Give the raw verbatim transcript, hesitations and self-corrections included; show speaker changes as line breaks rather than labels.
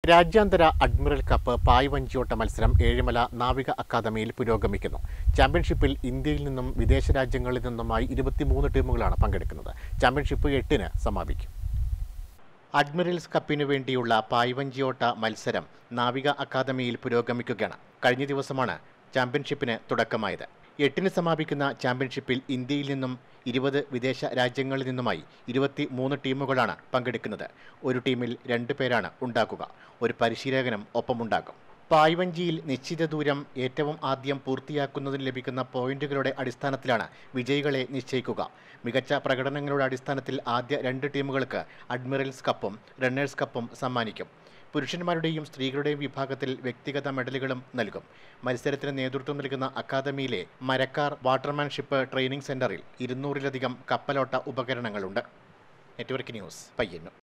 രാജ്യാന്തര admiral cup പായ്വഞ്ചിയോട്ട മത്സരം ഏഴിമല നാവിക അക്കാദമിയിൽ പുരോഗമിക്കുന്നു. ചാമ്പ്യൻഷിപ്പിൽ ഇന്ത്യയിൽ നിന്നും വിദേശ രാജ്യങ്ങളിൽ നിന്നുമായി ഇരുപത്തിമൂന്ന് ടീമുകളാണ് പങ്കെടുക്കുന്നത്. ചാമ്പ്യൻഷിപ്പ് എട്ടിന് സമാപിക്കും. അഡ്മിറൽസ് കപ്പിനു വേണ്ടിയുള്ള പായ്വഞ്ചിയോട്ട മത്സരം നാവിക അക്കാദമിയിൽ പുരോഗമിക്കുകയാണ്. കഴിഞ്ഞ ദിവസമാണ് ചാമ്പ്യൻഷിപ്പിന് തുടക്കമായത്. എട്ടിന് സമാപിക്കുന്ന ചാമ്പ്യൻഷിപ്പിൽ ഇന്ത്യയിൽ നിന്നും ഇരുപത് വിദേശ രാജ്യങ്ങളിൽ നിന്നുമായി ഇരുപത്തി മൂന്ന് ടീമുകളാണ് പങ്കെടുക്കുന്നത്. ഒരു ടീമിൽ രണ്ടു പേരാണ് ഉണ്ടാകുക. ഒരു പരിശീലകനും ഒപ്പമുണ്ടാകും. പായ്വഞ്ചിയിൽ നിശ്ചിത ദൂരം ഏറ്റവും ആദ്യം പൂർത്തിയാക്കുന്നതിന് ലഭിക്കുന്ന പോയിന്റുകളുടെ അടിസ്ഥാനത്തിലാണ് വിജയികളെ നിശ്ചയിക്കുക. മികച്ച പ്രകടനങ്ങളുടെ അടിസ്ഥാനത്തിൽ ആദ്യ രണ്ട് ടീമുകൾക്ക് അഡ്മിറൽസ് കപ്പും റണ്ണേഴ്സ് കപ്പും സമ്മാനിക്കും. പുരുഷന്മാരുടെയും സ്ത്രീകളുടെയും വിഭാഗത്തിൽ വ്യക്തിഗത മെഡലുകളും നൽകും. മത്സരത്തിന് നേതൃത്വം നൽകുന്ന അക്കാദമിയിലെ മരക്കാർ വാട്ടർമാൻഷിപ്പ് ട്രെയിനിംഗ് സെന്ററിൽ ഇരുന്നൂറിലധികം കപ്പലോട്ട ഉപകരണങ്ങളുണ്ട്. Network news, Payyanur.